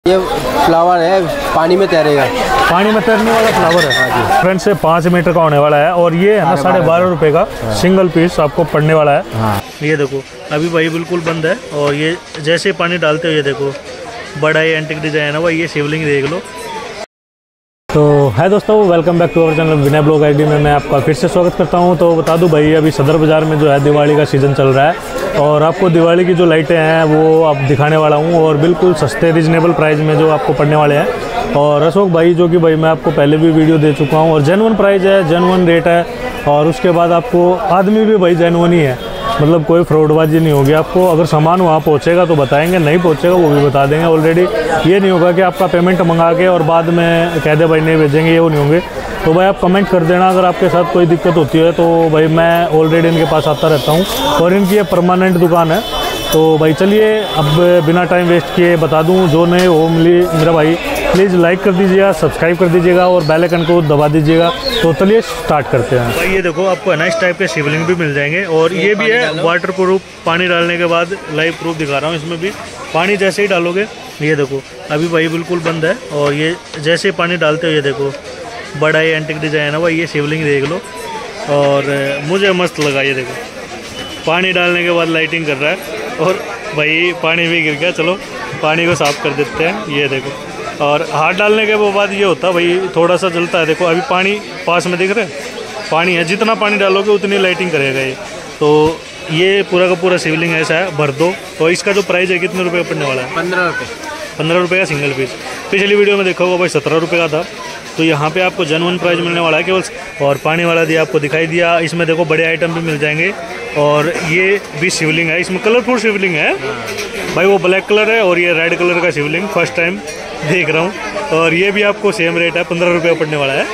ये फ्लावर है, पानी में तैरेगा। पानी में तैरने वाला फ्लावर है। फ्रेंड से 5 मीटर का होने वाला है और ये है ना 12.5 रुपये का सिंगल पीस आपको पड़ने वाला है। ये देखो अभी भाई बिल्कुल बंद है और ये जैसे पानी डालते हो ये देखो बड़ा ही एंटिक डिजाइन है भाई। ये शिवलिंग देख लो। तो है दोस्तों, welcome back to our channel Vinay blog ID में मैं आपका फिर से स्वागत करता हूं। तो बता दूं भाई, अभी सदर बाज़ार में जो है दिवाली का सीज़न चल रहा है और आपको दिवाली की जो लाइटें हैं वो आप दिखाने वाला हूं और बिल्कुल सस्ते रिजनेबल प्राइस में जो आपको पड़ने वाले हैं। और अशोक भाई जो कि भाई मैं आपको पहले भी वीडियो दे चुका हूँ और जेन्युइन प्राइस है, जेन्युइन रेट है। और उसके बाद आपको आदमी भी भाई जेन्युइन ही है, मतलब कोई फ्रॉडबाजी नहीं होगी। आपको अगर सामान वहाँ पहुँचेगा तो बताएंगे, नहीं पहुँचेगा वो भी बता देंगे ऑलरेडी। ये नहीं होगा कि आपका पेमेंट मंगा के और बाद में कह दे भाई नहीं भेजेंगे, ये वो नहीं होंगे। तो भाई आप कमेंट कर देना अगर आपके साथ कोई दिक्कत होती है। तो भाई मैं ऑलरेडी इनके पास आता रहता हूँ और इनकी ये परमानेंट दुकान है। तो भाई चलिए अब बिना टाइम वेस्ट किए बता दूं, जो नए हो मेरा भाई प्लीज़ लाइक कर दीजिएगा, सब्सक्राइब कर दीजिएगा और बेल आइकन को दबा दीजिएगा। तो चलिए स्टार्ट करते हैं। भाई ये देखो आपको है ना इस टाइप के शिवलिंग भी मिल जाएंगे और ये भी है वाटर प्रूफ। पानी डालने के बाद लाइव प्रूफ दिखा रहा हूँ। इसमें भी पानी जैसे ही डालोगे ये देखो अभी भाई बिल्कुल बंद है और ये जैसे ही पानी डालते हो ये देखो बड़ा ही एंटिक डिजाइन है भाई। ये शिवलिंग देख लो और मुझे मस्त लगा। ये देखो पानी डालने के बाद लाइटिंग कर रहा है और भाई पानी भी गिर गया। चलो पानी को साफ कर देते हैं। ये देखो और हाथ डालने के बाद ये होता है भाई थोड़ा सा जलता है। देखो अभी पानी पास में दिख रहा है, पानी है। जितना पानी डालोगे उतनी लाइटिंग करेगा ये। तो ये पूरा का पूरा शिवलिंग ऐसा है, भर दो। और इसका जो प्राइस है कितने रुपये पड़ने वाला है? 15 रुपये। 15 रुपये का सिंगल पीस। पिछली वीडियो में देखा होगा भाई 17 रुपये का था। तो यहाँ पे आपको जेन्युइन प्राइस मिलने वाला है केवल। और पानी वाला दिया आपको दिखाई दिया। इसमें देखो बड़े आइटम भी मिल जाएंगे और ये भी शिवलिंग है। इसमें कलरफुल शिवलिंग है भाई, वो ब्लैक कलर है और ये रेड कलर का शिवलिंग फर्स्ट टाइम देख रहा हूँ। और ये भी आपको सेम रेट है, 15 रुपये पड़ने वाला है।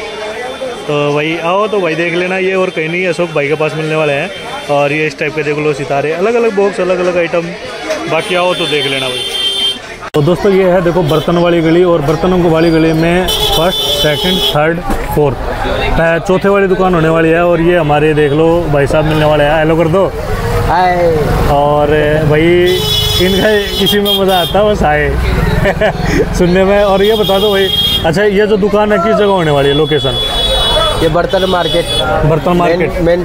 तो भाई आओ तो भाई देख लेना। ये और कहीं नहीं है, अशोक भाई के पास मिलने वाले हैं। और ये इस टाइप के देख लो सितारे, अलग अलग बॉक्स, अलग अलग आइटम। बाकी आओ तो देख लेना भाई। तो दोस्तों ये है देखो बर्तन वाली गली और बर्तनों को वाली गली में फर्स्ट, सेकंड, थर्ड, फोर्थ, चौथे वाली दुकान होने वाली है। और ये हमारे देख लो भाई साहब मिलने वाले हैं। हेलो कर दो, हाय। और भाई इनका इसी में मज़ा आता है बस आए सुनने में। और ये बता दो भाई, अच्छा ये जो दुकान है किस जगह होने वाली है, लोकेशन? ये बर्तन मार्केट, मेन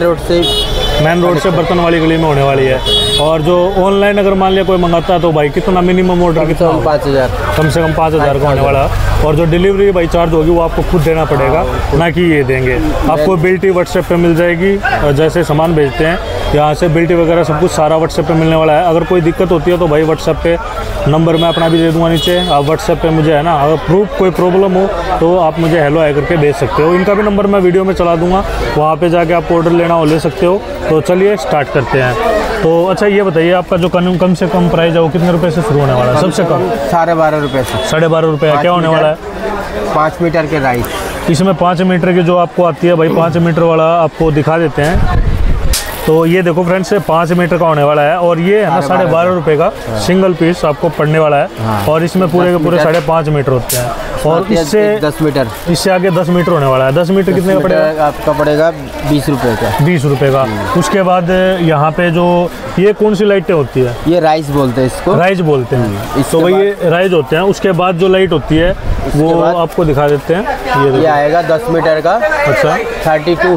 रोड से बर्तन वाली गली में होने वाली है। और जो ऑनलाइन अगर मान लिया कोई मंगाता है तो भाई कितना मिनिमम ऑर्डर कितना? 5000, कम से कम 5000 का होने वाला। और जो डिलीवरी भाई चार्ज होगी वो आपको खुद देना पड़ेगा, ना कि ये देंगे। आपको बिल्टी व्हाट्सएप पे मिल जाएगी और जैसे सामान भेजते हैं यहाँ से बिल्टी वगैरह सब कुछ सारा व्हाट्सएप पे मिलने वाला है। अगर कोई दिक्कत होती है तो भाई व्हाट्सएप पे नंबर मैं अपना भी दे दूँगा नीचे। आप व्हाट्सएप पे मुझे है ना अगर प्रूफ कोई प्रॉब्लम हो तो आप मुझे हेलो हाय करके भेज सकते हो। इनका भी नंबर मैं वीडियो में चला दूँगा, वहाँ पर जाके आप ऑर्डर लेना हो ले सकते हो। तो चलिए स्टार्ट करते हैं। तो अच्छा ये बताइए आपका जो कम से कम प्राइस है वो कितने रुपए से शुरू होने वाला है? सबसे कम 12.5 रुपये से। 12.5 रुपये क्या होने वाला है? 5 मीटर के राइस। इसमें 5 मीटर की जो आपको आती है भाई, 5 मीटर वाला आपको दिखा देते हैं। तो ये देखो फ्रेंड्स से 5 मीटर का होने वाला है और ये है ना 12.5 रुपये का सिंगल पीस आपको पड़ने वाला है। और इसमें पूरे के पूरे 5.5 मीटर होते हैं। और इससे 10 मीटर, इससे आगे 10 मीटर होने वाला है। 10 मीटर कितने का पड़ेगा? आपका पड़ेगा 20 रुपये का। 20 रुपये का। उसके बाद यहाँ पे जो ये कौन सी लाइटें होती है? ये राइस बोलते हैं इसको, राइस बोलते हैं। तो भाई ये राइस होते हैं। उसके बाद जो लाइट होती है वो आपको दिखा देते हैं। ये आएगा 10 मीटर का। अच्छा 32।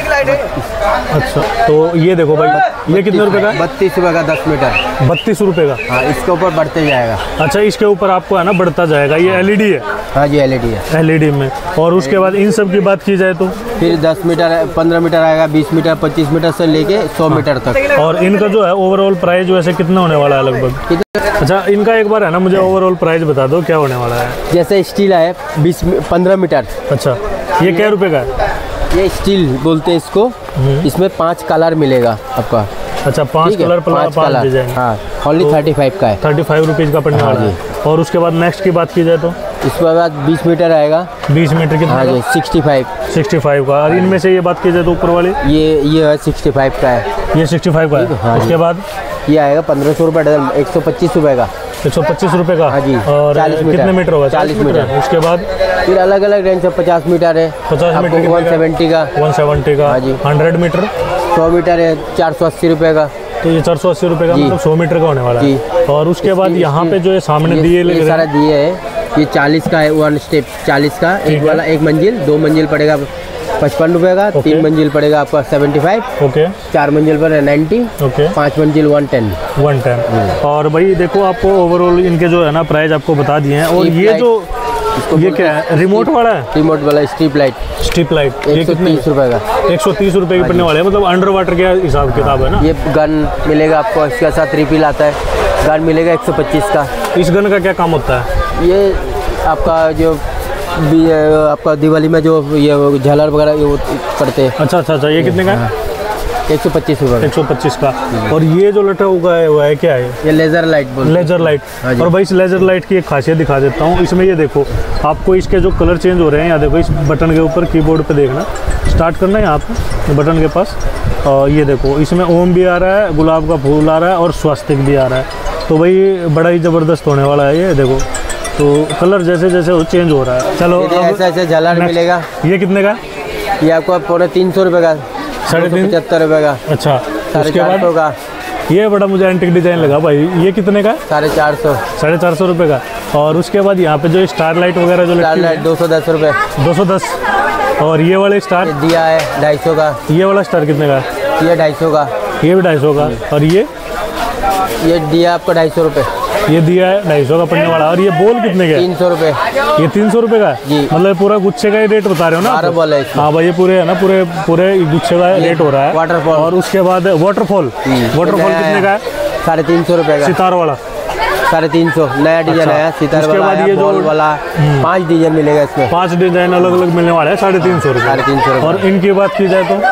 अच्छा तो ये देखो भाई ये कितने रुपए का? 32 रुपये का 10 मीटर। 32 रुपये का। हाँ, इसके ऊपर बढ़ते जाएगा। अच्छा इसके ऊपर आपको है ना बढ़ता जाएगा। ये एलईडी है? हाँ जी एलईडी है, एलईडी में। और उसके बाद इन सब की बात की जाए तो फिर 10 मीटर, 15 मीटर आएगा, 20 मीटर, 25 मीटर से लेके 100 मीटर तक। और इनका जो है ओवरऑल प्राइस वैसे कितना होने वाला है लगभग? अच्छा इनका एक बार है ना मुझे ओवरऑल प्राइस बता दो क्या होने वाला है? जैसे स्टील है 15 मीटर। अच्छा ये क्या रुपए का है? ये स्टील बोलते हैं इसको। इसमें 5 कलर मिलेगा आपका। अच्छा 5 कलर 5 डिजाइन। हाँ ओनली 35 का है। 35 रुपीज़ का पड़ने वाला है। और उसके बाद नेक्स्ट की बात की जाए तो इसके बाद 20 मीटर आएगा। 20 मीटर कितना? हाँ जी 65 का। और इनमें से ये बात की जाए तो ऊपर वाली ये है 65 का है। ये 65 का है। हाँ उसके बाद ये आएगा 1500 रुपये डजन, 125 रुपये का। 125 रुपये का। हाँ जी। और 40 मीटर कितने मीटर होगा? 40 मीटर। उसके बाद फिर अलग अलग रेंज से 50 मीटर है, 50 मीटर 170 का, 170 का। हाँ जी। 100 मीटर 100 मीटर है 480 रुपये का। तो ये 480 रुपये का मतलब 100 मीटर का होने वाला है। और उसके बाद यहाँ पे जो है सामने दिए सारा दिए है ये 40 का है, 1 स्टेप 40 का, एक वाला 1 मंजिल, 2 मंजिल पड़ेगा 55 रुपये का, 3 मंजिल पड़ेगा आपका 75, ओके, 4 मंजिल पर 90, ओके, 5 मंजिल 110। और भाई देखो आपको ओवरऑल इनके जो है ना प्राइस आपको बता दिए हैं। और ये जो ये क्या है, रिमोट वाला है? रिमोट वाला स्ट्रिप लाइट, स्ट्रिप लाइट, ये कितने? 130 रुपये का। 130 रुपये की पड़ने वाले हैं, मतलब अंडर वाटर के हिसाब किताब है ना। ये गन मिलेगा आपको, इसके साथ रिफिल आता है, गन मिलेगा 125 का। इस गन का क्या काम होता है? ये आपका जो आपका दिवाली में जो ये झालर वगैरह ये करते हैं। अच्छा अच्छा अच्छा, ये कितने का है? 125 रुपये का। 125 का। और ये जो लटा हुआ है क्या है? ये लेजर लाइट बोलते हैं। Laser light. और भाई इस लेजर लाइट की एक खासियत दिखा देता हूँ। इसमें ये देखो आपको इसके जो कलर चेंज हो रहे हैं, यहाँ देखो इस बटन के ऊपर कीबोर्ड पे देखना, स्टार्ट करना है यहाँ पे बटन के पास। और ये देखो इसमें ओम भी आ रहा है, गुलाब का फूल आ रहा है और स्वास्तिक भी आ रहा है। तो भाई बड़ा ही ज़बरदस्त होने वाला है ये देखो। तो कलर जैसे जैसे वो चेंज हो रहा है। चलो ऐसा ऐसा झालर मिलेगा। ये कितने का? ये आपको 350 रुपये का, 375 रुपये का। अच्छा, उसके बाद 450 का। ये बड़ा मुझे एंटिक डिजाइन लगा भाई। ये कितने का? 450। 450 रुपये का। और उसके बाद यहाँ पे जो स्टार लाइट वगैरह जो स्टार लाइट 210 रुपये। 210। और ये वाले स्टार दिया है 250 का। ये वाला स्टार कितने का? ये 250 का। ये भी 250 का। और ये दिया आपको 250 रुपये। ये दिया है 250 का पड़ने वाला। और ये बोल कितने का? 300 रुपये। ये 300 रुपये का जी। मतलब पूरा गुच्छे का ही रेट बता रहे हो ना? 12 बॉल है। हाँ भाई, ये पूरे है ना, पूरे गुच्छे का रेट हो रहा है। वाटरफॉल। और उसके बाद वाटरफॉल कितने का है? 350 रुपये का। सितार वाला 350 नया डिजाइन है। सितार वाला है, ये बॉल वाला 5 डिजाइन मिलेगा इसमें। 5 डिजाइन अलग अलग मिलने वाले हैं। 350 रुपये। 350 रुपये। और इनकी बात की जाए तो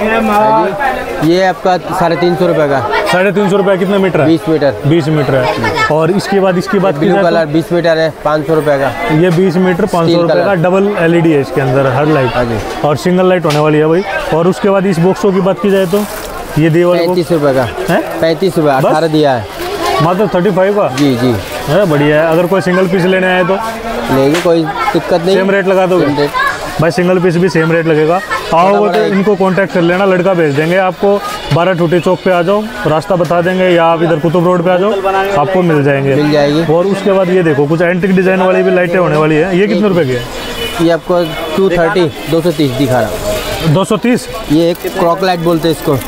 ये आपका 350 रुपये का। 350 रुपये। कितने मीटर है? 20 मीटर। 20 मीटर है। और इसके बाद इसकी बात की ब्लू जाए कलर 20 मीटर है, 500 रुपये का। ये 20 मीटर 500 रुपये का। डबल LED है इसके अंदर हर लाइट, और सिंगल लाइट होने वाली है भाई। और उसके बाद इस बॉक्सों की बात की जाए तो ये दिए वाले 35 रुपये का है। 35 रुपये 18 दिया है मात्र 35 का। जी जी है, बढ़िया है। अगर कोई सिंगल पीस लेने आए तो लेंगे, कोई दिक्कत नहीं। सेम रेट लगा दोगे भाई? सिंगल पीस भी सेम रेट लगेगा। आओ तो इनको कांटेक्ट कर लेना, लड़का भेज देंगे आपको। 12 टूटी चौक पे आ जाओ, रास्ता बता देंगे, या आप इधर कुतुब रोड पे आ जाओ, आपको मिल जाएगी। और उसके बाद ये देखो कुछ एंटिक डिजाइन वाली भी लाइटें होने वाली है। ये कितने रुपए की है? ये आपको 230 दिखा रहा हूँ। 230। ये एक क्रॉक लाइट बोलते हैं इसको।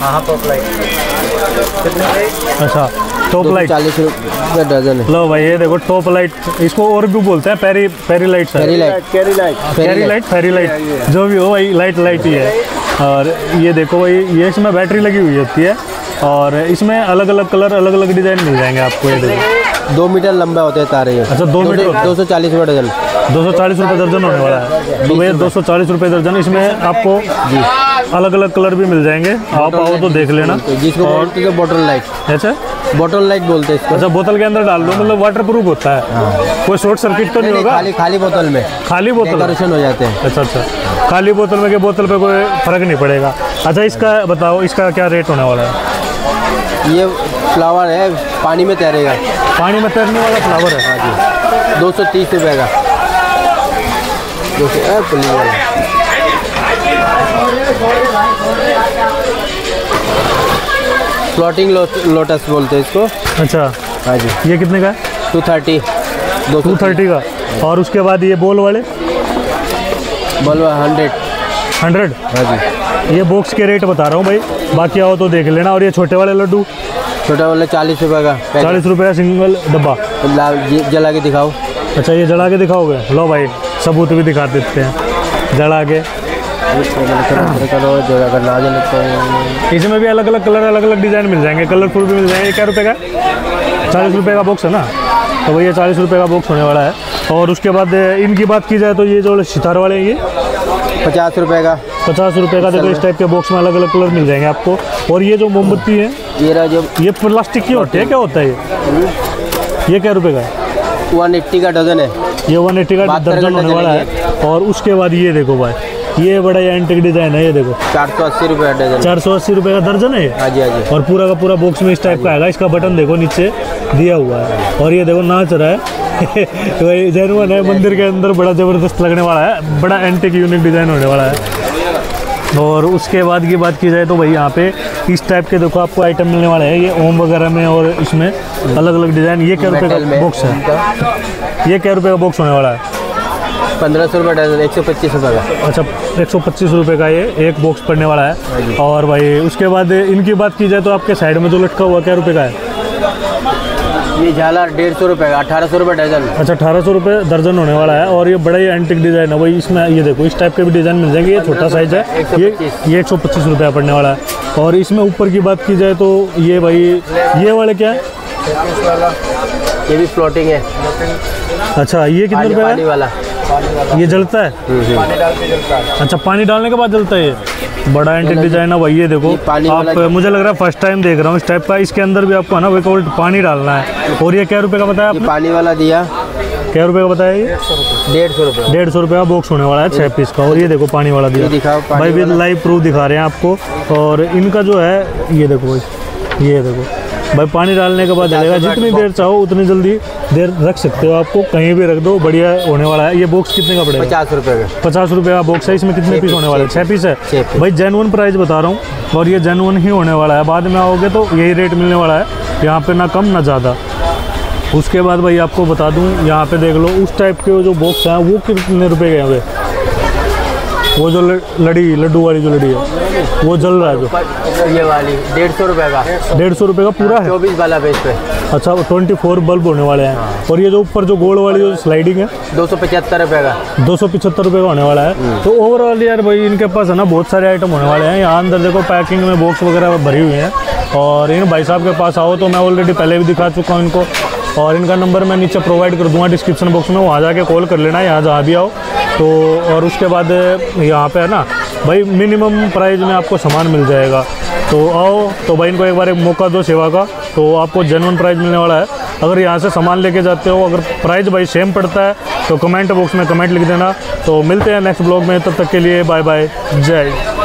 अच्छा, टॉप लाइट 40 रुपये दर्जन है। लो भाई, ये देखो टॉप लाइट, इसको और भी बोलते हैं फेरी लाइट, फेरी लाइट जो भी हो भाई, लाइट ही है। और ये देखो भाई, ये इसमें बैटरी लगी हुई होती है, और इसमें अलग अलग कलर अलग अलग डिजाइन मिल जाएंगे आपको। ये देखो 2 मीटर लंबा होते हैं तारे। अच्छा, 2 मीटर 240 रुपये दर्जन। 240 रुपये दर्जन होने वाला है। तो भैया 240 रुपये दर्जन। इसमें आपको अलग अलग कलर भी मिल जाएंगे। आप आओ तो देख लेना। जिसको बोलते हैं बोतल लाइट। अच्छा, बोतल लाइट बोलते हैं इसको। अच्छा, बोतल के अंदर डाल दो, मतलब वाटर प्रूफ होता है। कोई शॉर्ट सर्किट तो नहीं होगा? खाली बोतल में, खाली बोतल डेकोरेशन हो जाते हैं। अच्छा अच्छा, खाली बोतल में के बोतल पे कोई फर्क नहीं पड़ेगा। अच्छा, इसका बताओ, इसका क्या रेट होने वाला है? ये फ्लावर है, पानी में तैरेगा। पानी में तैरने वाला फ्लावर है। हाँ जी, 230 रुपये का। 200 वाला। फ्लोटिंग लोटस बोलते हैं इसको। अच्छा, हाँ जी। ये कितने का है? 230 का। और उसके बाद ये बॉल वाले? बॉल 100। हाँ जी। ये बॉक्स के रेट बता रहा हूँ भाई, बाकी आओ तो देख लेना। और ये छोटे वाले लड्डू? छोटा वाला 40 रुपये का। 40 रुपये का सिंगल डब्बा। जला के दिखाओ। अच्छा, ये जला के दिखाओगे? लो भाई, सबूत भी दिखा देते हैं जला के। इसमें भी अलग अलग कलर अलग अलग डिज़ाइन मिल जाएंगे, कलरफुल भी मिल जाएंगे। क्या रुपये का? 40 रुपये का बॉक्स है ना, तो भैया 40 रुपये का बॉक्स होने वाला है। और उसके बाद इनकी बात की जाए तो ये जो सितार वाले हैं, ये 50 रुपये का। 50 रुपये का। देखो इस टाइप के बॉक्स में अलग अलग कलर मिल जाएंगे आपको। और ये जो मोमबत्ती है, ये प्लास्टिक की होती है, क्या होता है ये क्या रुपये का है? 180 का डजन है। ये 180 का दर्जन होने वाला है। और उसके बाद ये देखो भाई, ये बड़ा एंटिक डिजाइन है। ये देखो 480 रुपये डजन। 480 रुपये का दर्जन है। हाँ जी, हाँ जी। और पूरा का पूरा बॉक्स में इस टाइप का आएगा। इसका बटन देखो नीचे दिया हुआ है। और ये देखो नाच रहा है तो भाई जेनुइन है। मंदिर के अंदर बड़ा ज़बरदस्त लगने वाला है, बड़ा एंटिक यूनिक डिज़ाइन होने वाला है। और उसके बाद की बात की जाए तो भाई यहाँ पे इस टाइप के देखो आपको आइटम मिलने वाले हैं, ये ओम वगैरह में और इसमें अलग अलग डिज़ाइन। ये क्या रुपये का बॉक्स है? ये क्या रुपये का बॉक्स होने वाला है? 1500 रुपये डजन, 125 रुपये का। अच्छा 125 रुपये का ये एक बॉक्स पड़ने वाला है। और भाई उसके बाद इनकी बात की जाए तो आपके साइड में जो लटका हुआ क्या रुपये का है? ये झालर 150 रुपये का, 1800 रुपये डजन। अच्छा 1800 रुपये दर्जन होने वाला है। और ये बड़ा ही एंटिक डिज़ाइन है भाई, इसमें ये देखो इस टाइप के भी डिज़ाइन मिल जाएंगे। ये छोटा साइज़ है, ये 125 रुपये पड़ने वाला है। और इसमें ऊपर की बात की जाए तो ये भाई ये वाले क्या है? ये भी फ्लोटिंग है। अच्छा ये कितने रुपये पानी वाला? ये जलता है? अच्छा पानी डालने के बाद जलता है। ये बड़ा एंटिक डिजाइन है भाई। ये देखो आप, मुझे लग रहा है फर्स्ट टाइम देख रहा हूँ इस टाइप का। इसके अंदर भी आपको है ना विदाउट पानी डालना है। और ये क्या रुपये का बताया आपने? पानी वाला दिया। क्या रुपये का बताया ये? 150 रुपये। 150 रुपये का बॉक्स होने वाला है 6 पीस का। और ये देखो पानी वाला दिया भाई, भी लाइव प्रूफ दिखा रहे हैं आपको। और इनका जो है ये देखो भाई, ये देखो भाई पानी डालने के बाद जलेगा। जितनी देर चाहो उतनी जल्दी देर रख सकते हो, आपको कहीं भी रख दो, बढ़िया होने वाला है। ये बॉक्स कितने का पड़ेगा? 50 रुपये का। 50 रुपये का बॉक्स है। इसमें कितने पीस होने वाले हैं? 6 पीस है भाई। जेन्युइन प्राइस बता रहा हूँ और ये जेन्युइन ही होने वाला है। बाद में आओगे तो यही रेट मिलने वाला है यहाँ पे, ना कम ना ज़्यादा। उसके बाद भाई आपको बता दूँ, यहाँ पे देख लो उस टाइप के जो बॉक्स हैं वो कितने रुपये के हैं? वो जो लड़ी लड्डू वाली जो लड़ी है वो जल रहा है जो, ये वाली 150 रुपये का। 150 रुपये का पूरा है? 24 वाला बेस पे। अच्छा 24 बल्ब होने वाले हैं। और ये जो ऊपर जो गोल्ड वाली जो स्लाइडिंग है 275 रुपये का। 275 रुपये का होने वाला है। तो ओवरऑल यार भाई इनके पास है ना बहुत सारे आइटम होने वाले हैं। यहाँ अंदर देखो पैकिंग में बॉक्स वगैरह भरी हुई हैं। और इन भाई साहब के पास आओ तो मैं ऑलरेडी पहले भी दिखा चुका हूँ इनको, और इनका नंबर मैं नीचे प्रोवाइड कर दूंगा डिस्क्रिप्शन बॉक्स में, वहाँ जाके कॉल कर लेना यहाँ जहाँ भी आओ तो। और उसके बाद यहाँ पे है ना भाई मिनिमम प्राइस में आपको सामान मिल जाएगा। तो आओ तो भाई इनको एक बार एक मौका दो सेवा का, तो आपको जेन्युइन प्राइस मिलने वाला है। अगर यहाँ से सामान लेके जाते हो, अगर प्राइस भाई सेम पड़ता है तो कमेंट बॉक्स में कमेंट लिख देना। तो मिलते हैं नेक्स्ट ब्लॉग में, तब तक के लिए बाय बाय, जय।